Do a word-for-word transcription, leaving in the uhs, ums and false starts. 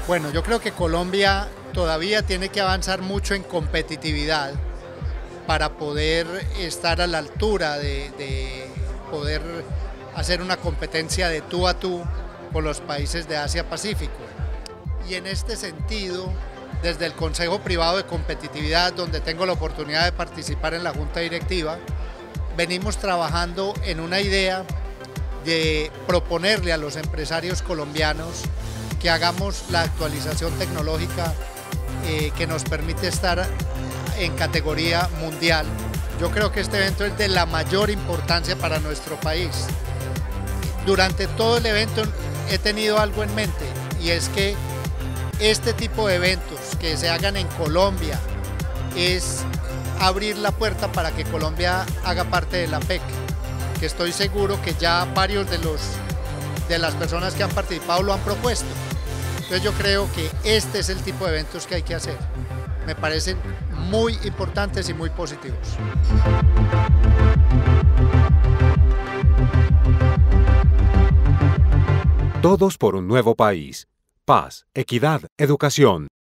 Bueno, yo creo que Colombia todavía tiene que avanzar mucho en competitividad para poder estar a la altura de, de poder hacer una competencia de tú a tú con los países de Asia-Pacífico. Y en este sentido, desde el Consejo Privado de Competitividad, donde tengo la oportunidad de participar en la Junta Directiva, venimos trabajando en una idea de proponerle a los empresarios colombianos que hagamos la actualización tecnológica eh, que nos permite estar en categoría mundial. Yo creo que este evento es de la mayor importancia para nuestro país. Durante todo el evento he tenido algo en mente, y es que este tipo de eventos que se hagan en Colombia es abrir la puerta para que Colombia haga parte de la P E C, que estoy seguro que ya varios de, los, de las personas que han participado lo han propuesto. Entonces yo creo que este es el tipo de eventos que hay que hacer. Me parecen muy importantes y muy positivos. Todos por un nuevo país. Paz, equidad, educación.